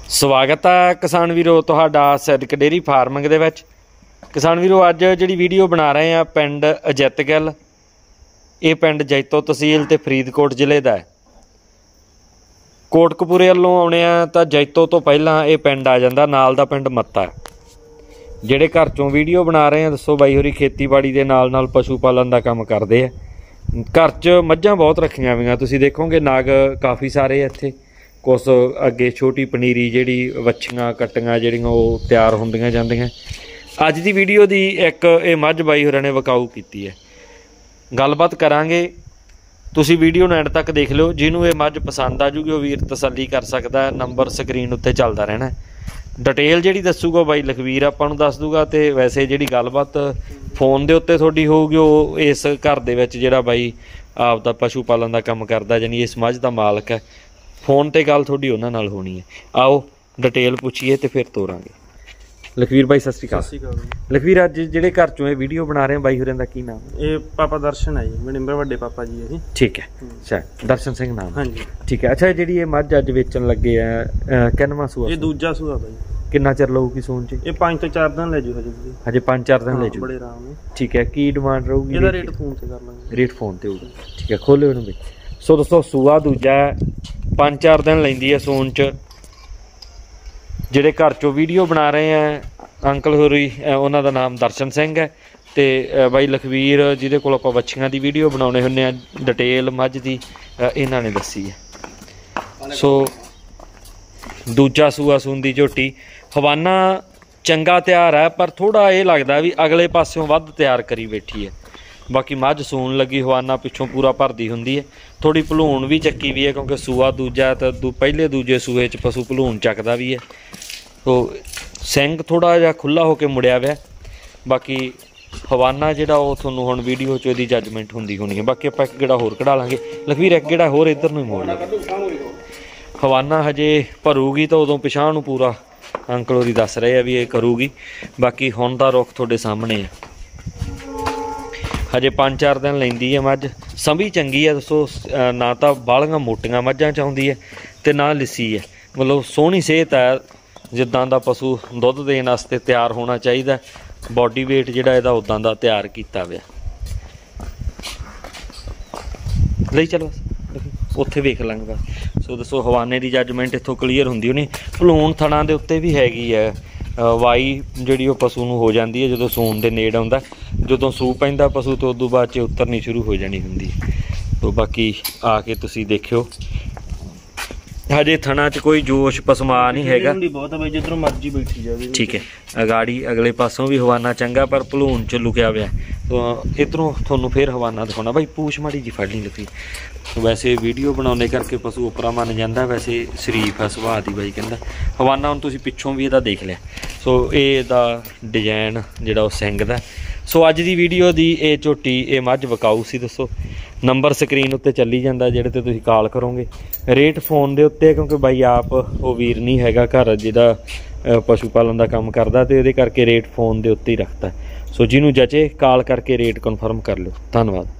स्वागत है किसान वीरो तुहाडा सिद्दक डेयरी फार्मिंग दे विच। किसान वीरो अज जिहड़ी वीडियो बना रहे हैं पिंड अजित गिल, ये पिंड जैतो तहसील ते फरीदकोट जिले का है। कोटकपूरे वालों आउणे आ तां जैतो तो पहलां ये पिंड आ जांदा, नाल दा पिंड मत्ता है। जिहड़े घर चों वीडियो बना रहे हैं दसो बाई होरी खेतीबाड़ी दे नाल नाल पशु पालन दा काम करदे आ। घर च मੱਝਾਂ बहुत रखियां होईयां, तुसीं देखोगे नाग काफ़ी सारे इत्थे। कुछ अगे छोटी पनीरी जिहड़ी वच्छियां कट्टियां जिहड़ियां वो तैयार होंदियां जांदियां। अज दी वीडियो दी एक ये मੱਝ बाई होरां ने विकाऊ कीती है, गलबात करांगे। तुसीं वीडियो नूं एंड तक देख लो, जिन्हों ये मੱਝ पसंद आ जूगी वो वीर तसल्ली कर सकता है। नंबर स्क्रीन उत्ते चलदा रहना है। डिटेल जिहड़ी दसूगा बाई लखवीर आपां नूं दस दूगा, तो वैसे जिहड़ी गलबात फोन दे उत्ते तुहाडी होऊगी वो इस घर दे विच जिहड़ा बाई आप दा पशु पालन दा काम करदा, यानी इस मੱਝ दा मालक है। फोन ते गल थोड़ी उन्हां नाल होनी है। आओ डिटेल पुछीए तो फिर तोरांगे। लखवीर भाई सत श्री अकाल। लखवीर अज जिहड़े घर चों वीडियो बना रहे हैं बाई होरां दा की नाम? ये पापा दर्शन है जी, मेरे वड्डे पापा जी है। ठीक है, अच्छा दर्शन सिंह नाम? हाँ जी ठीक है। अच्छा जिहड़ी ये मੱਝ अज वेचण लगे आ किन्नवां सूआ? ये दूजा सूआ भाई। किन्ना चिर लऊगी सूण च? ये 5 ਤੋਂ 4 दिन ले जू हजे 5-4 दिन ले जू, बड़े आराम है। ठीक है। की डिमांड रहूगी? ਇਹਦਾ रेट फोन से कर लांगे, रेट फोन ते होगी। ठीक है, खोलो इहनूं भी। सो दोस्तों सूआ दूजा 5-4 दिन लैंदी है सूण च। जिहड़े घर चों वीडियो बना रहे हैं अंकल होरी, उन्हां दा नाम दर्शन सिंह है, ते बाई लखवीर जिहदे कोल आपां बच्छियां दी वीडियो बनाउणे हुंदे आ, डिटेल मੱਝ दी इन्हां ने दस्सी है। सो दूजा सूआ सूंदी झोटी, हवाना चंगा तैयार है, पर थोड़ा ये लगता भी अगले पासों वध तैयार करी बैठी है। बाकी मੱਝ सून लगी हवाना पिछों पूरा भरदी हुंदी है। थोड़ी भलूण भी चक्की भी है, क्योंकि सूआ दूजा तो पहले दूजे सूए च पशु भलूण चकदा भी है। तो सिंग थोड़ा जिहा खुला होकर मुड़िया हुआ। बाकी हवाना जिहड़ा वो तुहानूं हुण वीडियो च इहदी जजमेंट हुंदी होनी है। बाकी आपां एक गेड़ा होर कढा लांगे। लखवीर एक गेड़ा होर इधर नूं मोड़ लांगे। हवाना हजे भरूगी तो उदों पिछां नूं पूरा अंकल होरी दस रहे हैं भी ये करूगी। बाकी हुण दा रुख तुहाडे सामने है। हजे 5-4 दिन लैंदी है मੱਝ, संभी चंगी है। दसो ना तो बालियां मोटियां मੱਝਾਂ च आउंदी है ते ना लिस्सी है, मतलब सोहनी सेहत है। जिद्दां दा पशु दुध देण वास्ते तैयार होना चाहिए। बॉडी वेट जिहड़ा इहदा उदां दा तैयार कीता होया। ले चलो उत्थे वेख लांगे बस। सो दसो हवाने की जजमेंट इत्थों क्लीयर हुंदी होनी। भलूण थणां दे उत्ते भी हैगी है। वाई जिहड़ी वो पशु नूं हो जाती है जदों सूण दे नेड़ आउंदा, जदों सूह पैंदा पशु तो उदों बाद च उतरनी शुरू हो जानी हुंदी। तो बाकी आके तुसीं देखियो, हजे थणा च कोई जोश पसमा नहीं हैगा। बहुत है जिधरों मर्जी बैठी जावे। ठीक है, अगाड़ी अगले पासों भी हवाना चंगा, पर भलूण च लुकिया हुआ। तो इधरों तुहानूं फिर हवाना दिखाउणा। भाई पूछ माड़ी जी फड़ ली लगी। तो वैसे वीडियो बनाने करके पशु उपरा मन जाता, वैसे शरीफ है सुभाਅ दी बाई कहंदा। हवाना हुण तुसीं पिछों भी इहदा देख लिया। सो इहदा डिजाइन जिहड़ा वो सिंग दा। सो अज दी वीडियो दी ये झोटी ये मੱਝ विकाऊ सी। दसो नंबर स्क्रीन उत्ते चली जाता, जिहड़े ते तुसीं कॉल करोगे। रेट फोन दे उत्ते, क्योंकि बाई आप वो वीर नहीं हैगा घर जिहड़ा पशु पालन का काम करदा, ते इहदे करके रेट फोन दे उत्ते ही रखता। सो जिन्हों जचे कॉल करके रेट कन्फर्म कर लो। धन्यवाद।